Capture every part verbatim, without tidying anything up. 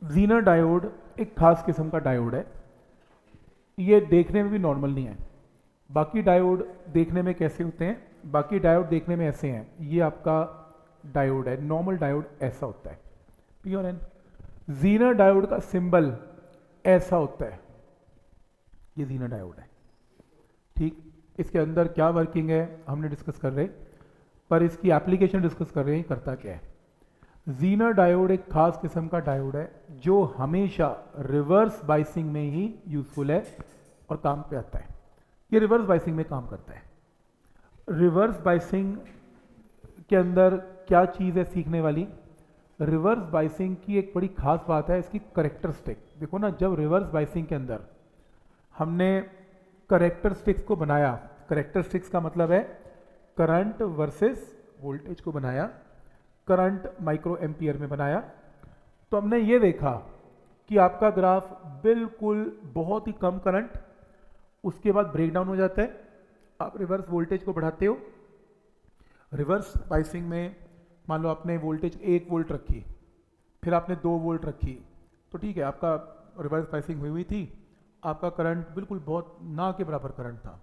Zener diode एक खास किस्म का डायोड है। ये देखने में भी नॉर्मल नहीं है। बाकी डायोड देखने में कैसे होते हैं? बाकी डायोड देखने में ऐसे हैं। ये आपका डायोड है, नॉर्मल डायोड ऐसा होता है, पी और एन। जीनर डायोड का सिंबल ऐसा होता है, ये जीनर डायोड है। ठीक, इसके अंदर क्या वर्किंग है हमने डिस्कस कर रहे, पर इसकी एप्लीकेशन डिस्कस कर रहे हैं, करता क्या है। जीनर डायोड एक खास किस्म का डायोड है जो हमेशा रिवर्स बाइसिंग में ही यूजफुल है और काम पे आता है। ये रिवर्स बाइसिंग में काम करता है। रिवर्स बाइसिंग के अंदर क्या चीज़ है सीखने वाली? रिवर्स बाइसिंग की एक बड़ी खास बात है इसकी करेक्टरिस्टिक। देखो ना, जब रिवर्स बाइसिंग के अंदर हमने करेक्टरिस्टिक्स को बनाया, करेक्टरिस्टिक्स का मतलब है करंट वर्सेस वोल्टेज को बनाया, करंट माइक्रो एम्पियर में बनाया, तो हमने ये देखा कि आपका ग्राफ बिल्कुल बहुत ही कम करंट, उसके बाद ब्रेकडाउन हो जाता है। आप रिवर्स वोल्टेज को बढ़ाते हो। रिवर्स बाइसिंग में मान लो आपने वोल्टेज एक वोल्ट रखी, फिर आपने दो वोल्ट रखी, तो ठीक है, आपका रिवर्स बाइसिंग हुई हुई थी, आपका करंट बिल्कुल बहुत ना के बराबर करंट था,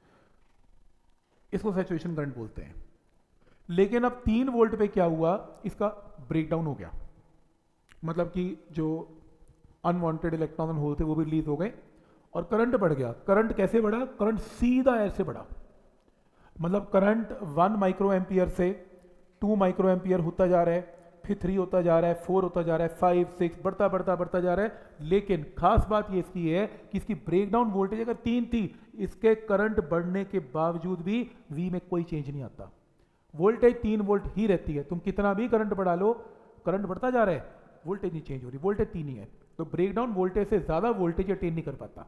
इसको सैचुरेशन करंट बोलते हैं। लेकिन अब तीन वोल्ट पे क्या हुआ, इसका ब्रेकडाउन हो गया, मतलब कि जो अनवांटेड इलेक्ट्रॉन होल थे वो भी रिलीज हो गए और करंट बढ़ गया। करंट कैसे बढ़ा? करंट सीधा ऐसे बढ़ा, मतलब करंट वन माइक्रो एम्पियर से टू माइक्रो एम्पियर होता जा रहा है, फिर थ्री होता जा रहा है, फोर होता जा रहा है, फाइव सिक्स बढ़ता बढ़ता बढ़ता जा रहा है। लेकिन खास बात ये इसकी है कि इसकी ब्रेकडाउन वोल्टेज अगर तीन थी, इसके करंट बढ़ने के बावजूद भी वी में कोई चेंज नहीं आता। वोल्टेज तीन वोल्ट ही रहती है, तुम कितना भी करंट बढ़ा लो, करंट बढ़ता जा रहा है, वोल्टेज नहीं चेंज हो रही, वोल्टेज तीन ही है। तो ब्रेकडाउन वोल्टेज से ज्यादा वोल्टेज अटेन नहीं कर पाता।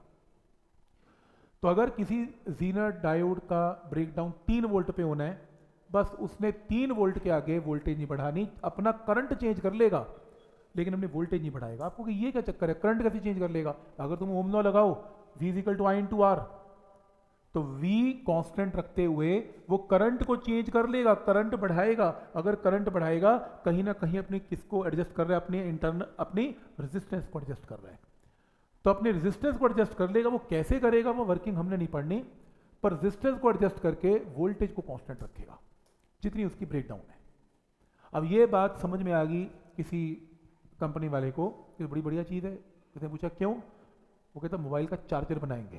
तो अगर किसी जीनर डायोड का ब्रेकडाउन तीन वोल्ट पे होना है, बस उसने तीन वोल्ट के आगे वोल्टेज नहीं बढ़ानी, अपना करंट चेंज कर लेगा लेकिन अपनी वोल्टेज नहीं बढ़ाएगा। आपको कि ये क्या चक्कर है, करंट कैसे चेंज कर लेगा? अगर तुम ओम लॉ लगाओ, V is equal to I into R, तो V कांस्टेंट रखते हुए वो करंट को चेंज कर लेगा, करंट बढ़ाएगा। अगर करंट बढ़ाएगा, कहीं ना कहीं अपनी किसको एडजस्ट कर रहा है? अपनी इंटरनल अपनी रेजिस्टेंस को एडजस्ट कर रहा है। तो अपने रेजिस्टेंस को एडजस्ट कर लेगा। वो कैसे करेगा वो वर्किंग हमने नहीं पढ़नी, पर रेजिस्टेंस को एडजस्ट करके वोल्टेज को कांस्टेंट रखेगा जितनी उसकी ब्रेकडाउन है। अब ये बात समझ में आ गई किसी कंपनी वाले को, ये बड़ी बढ़िया चीज़ है। उसने पूछा क्यों? वो कहता मोबाइल का चार्जर बनाएंगे।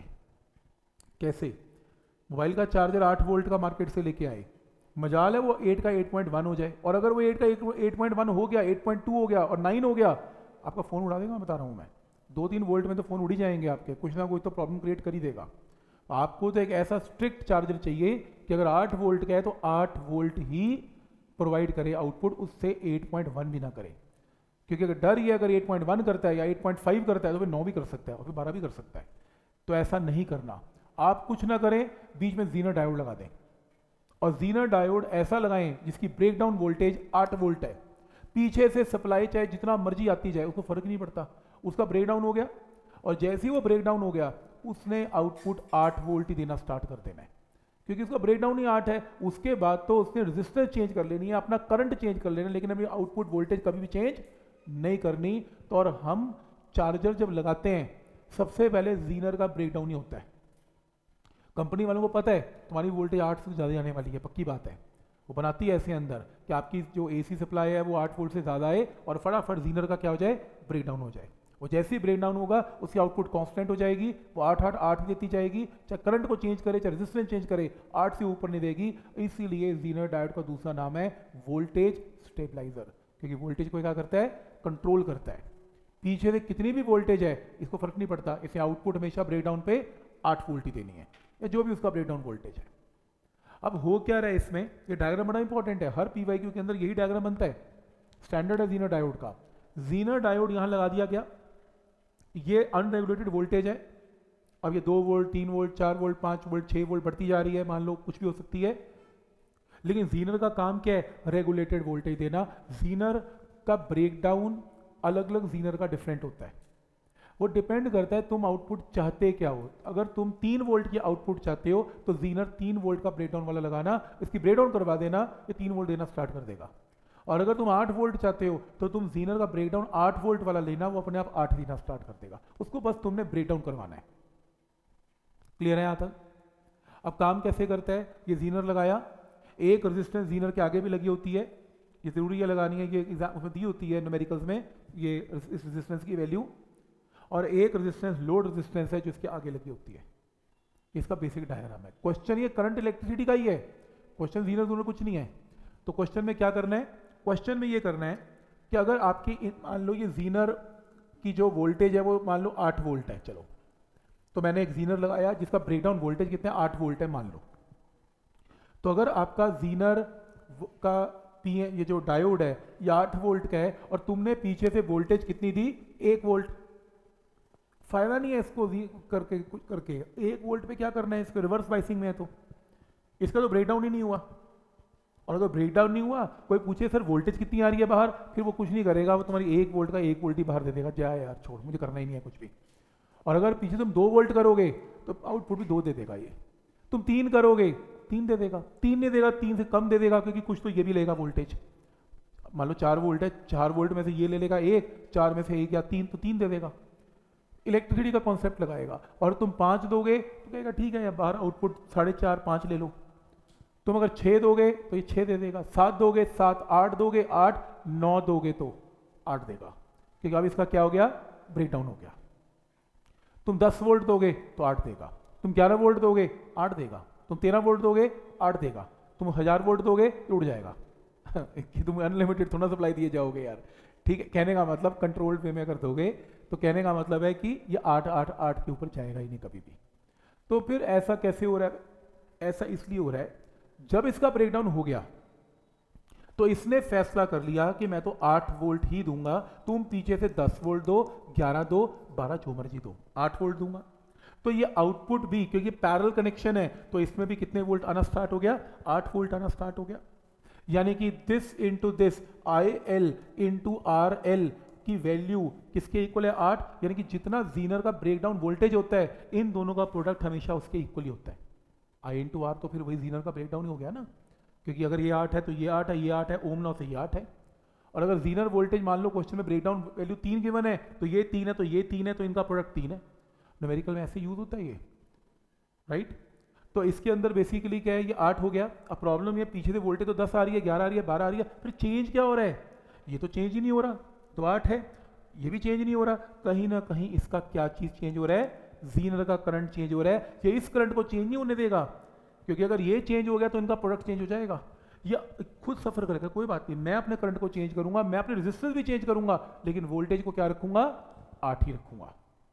कैसे? मोबाइल का चार्जर आठ वोल्ट का मार्केट से लेके आए, मजाल है वो एट का एट पॉइंट वन हो जाए, और अगर वो एट का एट पॉइंट वन हो गया, एट पॉइंट टू हो गया और नाइन हो गया, आपका फ़ोन उड़ा देगा। बता रहा हूँ मैं, दो तीन वोल्ट में तो फ़ोन उड़ ही जाएंगे आपके, कुछ ना कुछ तो प्रॉब्लम क्रिएट कर ही देगा। आपको तो एक ऐसा स्ट्रिक्ट चार्जर चाहिए कि अगर आठ वोल्ट का है तो आठ वोल्ट ही प्रोवाइड करे आउटपुट, उससे एट पॉइंट वन भी ना करे। क्योंकि अगर डर ये अगर एट पॉइंट वन करता है या एट पॉइंट फाइव करता है तो फिर नौ भी कर सकता है और फिर बारह भी कर सकता है। तो ऐसा नहीं करना। आप कुछ ना करें, बीच में जीनर डायोड लगा दें, और जीनर डायोड ऐसा लगाएं जिसकी ब्रेकडाउन वोल्टेज आठ वोल्ट है। पीछे से सप्लाई चाहे जितना मर्जी आती जाए, उसको फर्क नहीं पड़ता, उसका ब्रेकडाउन हो गया, और जैसे ही वो ब्रेकडाउन हो गया उसने आउटपुट आठ वोल्ट ही देना स्टार्ट कर देना है, क्योंकि उसका ब्रेकडाउन ही आठ है। उसके बाद तो उसने रेजिस्टेंस चेंज कर लेनी है, अपना करंट चेंज कर लेना, लेकिन अपनी आउटपुट वोल्टेज कभी भी चेंज नहीं करनी। तो और हम चार्जर जब लगाते हैं, सबसे पहले जीनर का ब्रेकडाउन ही होता है। कंपनी वालों को पता है तुम्हारी वोल्टेज आठ से ज़्यादा आने वाली है, पक्की बात है, वो बनाती है ऐसे अंदर कि आपकी जो एसी सप्लाई है वो आठ वोल्ट से ज़्यादा है और फटाफट जीनर का क्या हो जाए, ब्रेकडाउन हो जाए। वो जैसे ही ब्रेकडाउन होगा उसकी आउटपुट कांस्टेंट हो जाएगी, वो आठ आठ आठ देती जाएगी, चाहे करंट को चेंज करे चाहे रेजिस्टेंस चेंज करे, आठ से ऊपर नहीं देगी। इसीलिए जीनर डायोड का दूसरा नाम है वोल्टेज स्टेबलाइजर, क्योंकि वोल्टेज को क्या करता है, कंट्रोल करता है। पीछे से कितनी भी वोल्टेज है इसको फर्क नहीं पड़ता, इसे आउटपुट हमेशा ब्रेकडाउन पे आठ वोल्ट ही देनी है, या जो भी उसका ब्रेकडाउन वोल्टेज है। अब हो क्या रहा है इसमें, ये डायग्राम बड़ा इंपॉर्टेंट है, हर पीवाईक्यू के अंदर यही डायग्राम बनता है, स्टैंडर्ड है जीनर डायोड का। जीनर डायोड यहां लगा दिया गया, ये अनरेगुलेटेड वोल्टेज है। अब ये दो वोल्ट, तीन वोल्ट, चार वोल्ट, पांच वोल्ट, छह वोल्ट बढ़ती जा रही है, मान लो कुछ भी हो सकती है। लेकिन जीनर का काम क्या है, रेगुलेटेड वोल्टेज देना। जीनर का ब्रेकडाउन अलग अलग जीनर का डिफरेंट होता है, वो डिपेंड करता है तुम आउटपुट चाहते क्या हो। अगर तुम तीन वोल्ट की आउटपुट चाहते हो तो जीनर तीन वोल्ट का ब्रेकडाउन वाला लगाना, इसकी ब्रेकडाउन करवा देना, ये तीन वोल्ट देना स्टार्ट कर देगा। और अगर तुम आठ वोल्ट चाहते हो तो तुम जीनर का ब्रेकडाउन आठ वोल्ट वाला लेना, वो अपने आप आठ देना स्टार्ट कर देगा, उसको बस तुमने ब्रेकडाउन करवाना है। क्लियर है यहाँ तक? अब काम कैसे करता है, ये जीनर लगाया, एक रेजिस्टेंस जीनर के आगे भी लगी होती है, ये जरूरी है लगानी है, ये एग्जाम उसमें दी होती है न्यूमेरिकल्स में ये इस रेजिस्टेंस की वैल्यू, और एक रेजिस्टेंस लोड रेजिस्टेंस है जो इसके आगे लगी होती है। इसका बेसिक डायग्राम है। क्वेश्चन ये करंट इलेक्ट्रिसिटी का ही है, क्वेश्चन जीनर दोनों कुछ नहीं है। तो क्वेश्चन में क्या करना है, क्वेश्चन में ये करना है कि अगर आपकी मान लो ये जीनर की जो वोल्टेज है वो मान लो आठ वोल्ट है, चलो तो मैंने एक जीनर लगाया जिसका ब्रेकडाउन वोल्टेज कितना है, आठ वोल्ट है मान लो। तो अगर आपका जीनर का पी ये जो डायोड है ये आठ वोल्ट का है और तुमने पीछे से वोल्टेज कितनी दी, एक वोल्ट, फायदा नहीं है इसको करके कुछ करके, एक वोल्ट पे क्या करना है, इसको रिवर्स बाइसिंग में है तो इसका तो ब्रेकडाउन ही नहीं हुआ। और अगर ब्रेकडाउन नहीं हुआ, कोई पूछे सर वोल्टेज कितनी आ रही है बाहर, फिर वो कुछ नहीं करेगा, वो तुम्हारी एक वोल्ट का एक वोल्ट ही बाहर दे देगा, जाए यार छोड़ मुझे करना ही नहीं है कुछ भी। और अगर पीछे तुम दो वोल्ट करोगे तो आउटपुट भी दो दे देगा ये, तुम तीन करोगे तीन दे देगा, तीन नहीं देगा तीन से कम दे देगा, क्योंकि कुछ तो ये भी लेगा वोल्टेज। मान लो चार वोल्ट है, चार वोल्ट में से ये ले लेगा एक, चार में से एक या तीन तो तीन दे देगा, इलेक्ट्रिसिटी का कॉन्सेप्ट लगाएगा। और तुम पाँच दोगे तो कहेगा ठीक है यार बाहर आउटपुट साढ़े चार पाँच ले लो। तुम अगर छः दोगे तो ये छः दे देगा, सात दोगे सात, आठ दोगे आठ, नौ दोगे तो आठ देगा, क्योंकि अब इसका क्या हो गया, ब्रेकडाउन हो गया। तुम दस वोल्ट दोगे तो आठ देगा, तुम ग्यारह वोल्ट दोगे आठ देगा, तुम तेरह वोल्ट दोगे आठ देगा, तुम हजार वोल्ट दोगे तो उड़ जाएगा कि तुम अनलिमिटेड थोड़ा सप्लाई दिए जाओगे यार, ठीक है। कहने का मतलब कंट्रोल्ड वे में अगर दोगे तो कहने का मतलब है कि ये आठ आठ आठ के ऊपर जाएगा ही नहीं कभी भी। तो फिर ऐसा कैसे हो रहा है, ऐसा इसलिए हो रहा है जब इसका ब्रेकडाउन हो गया तो इसने फैसला कर लिया कि मैं तो आठ वोल्ट ही दूंगा, तुम पीछे से दस वोल्ट दो, ग्यारह दो, बारह जो मर्जी दो, आठ वोल्ट दूंगा। तो ये आउटपुट भी क्योंकि पैरेलल कनेक्शन है तो इसमें भी कितने वोल्ट आना स्टार्ट हो गया, आठ वोल्ट आना स्टार्ट हो गया। यानी कि this into this I L into R L की वैल्यू किसके इक्वल है, आठ। यानी कि जितना जीनर का ब्रेकडाउन वोल्टेज होता है इन दोनों का प्रोडक्ट हमेशा उसके इक्वल ही होता है। आई इंटू आर तो फिर वही जीनर का ब्रेकडाउन ही हो गया ना, क्योंकि अगर ये आठ है तो ये आठ है, ये आठ है, ओम लॉ से ये आठ है। और अगर जीनर वोल्टेज मान लो क्वेश्चन में ब्रेकडाउन वैल्यू तीन गिवन है तो ये तीन है तो ये तीन है तो इनका प्रोडक्ट तीन है। न्यूमेरिकल में ऐसे यूज होता है ये, राइट। तो इसके अंदर बेसिकली क्या है, ये आठ हो गया। अब प्रॉब्लम ये पीछे से वोल्टेज तो दस आ रही है, ग्यारह आ रही है, बारह आ रही है, फिर चेंज क्या हो रहा है, ये तो चेंज ही नहीं हो रहा, तो आठ है, ये भी चेंज नहीं हो रहा। कहीं ना कहीं इसका क्या चीज चेंज हो रहा है, जीनर का करंट चेंज हो रहा है। ये इस करंट को चेंज नहीं होने देगा, क्योंकि अगर ये चेंज हो गया तो इनका प्रोडक्ट चेंज हो जाएगा। ये खुद सफर करेगा, कोई बात नहीं, मैं अपने करंट को चेंज करूंगा, मैं अपने रेजिस्टेंस भी चेंज करूंगा, लेकिन वोल्टेज को क्या रखूंगा, आठ ही रखूंगा।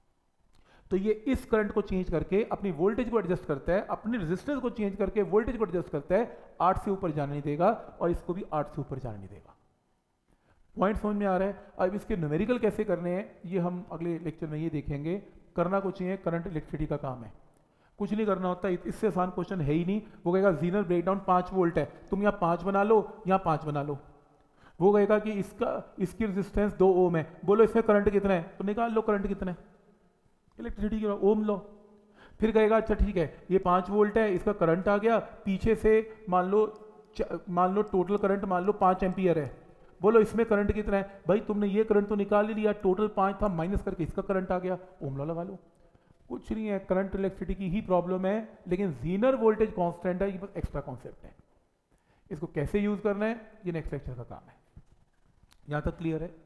तो ये इस करंट को चेंज करके अपनी वोल्टेज को एडजस्ट करता है, अपने रेजिस्टेंस को चेंज करके वोल्टेज को एडजस्ट करता है, आठ से ऊपर जाने नहीं देगा और इसको भी आठ से ऊपर जाने नहीं देगा। पॉइंट समझ में आ रहा है। अब इसके न्यूमेरिकल कैसे करने हैं ये हम अगले लेक्चर में ये देखेंगे। करना कुछ नहीं है, करंट इलेक्ट्रिसिटी का काम है, कुछ नहीं करना होता, इससे आसान क्वेश्चन है ही नहीं। वो कहेगा जीनर ब्रेकडाउन पाँच वोल्ट है, तुम यहाँ पाँच बना लो, यहाँ पाँच बना लो। वो कहेगा कि इसका इसकी रेजिस्टेंस दो ओम है, बोलो इसमें करंट कितना है, तो निकाल लो करंट कितना है, इलेक्ट्रिसिटी की ओम लो। फिर कहेगा अच्छा ठीक है ये पाँच वोल्ट है, इसका करंट आ गया, पीछे से मान लो मान लो टोटल करंट मान लो पाँच एम्पियर है, बोलो इसमें करंट कितना है, भाई तुमने ये करंट तो निकाल ही लिया, टोटल पाँच था, माइनस करके इसका करंट आ गया, ओम लॉ लगा लो। कुछ नहीं है, करंट इलेक्ट्रिसिटी की ही प्रॉब्लम है, लेकिन जीनर वोल्टेज कांस्टेंट है, ये बस एक्स्ट्रा कॉन्सेप्ट है। इसको कैसे यूज करना है ये नेक्स्ट लेक्चर का काम है। यहां तक क्लियर है।